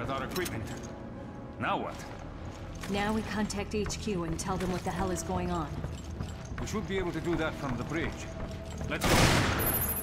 with our equipment. Now what? Now we contact HQ and tell them what the hell is going on. We should be able to do that from the bridge. Let's go.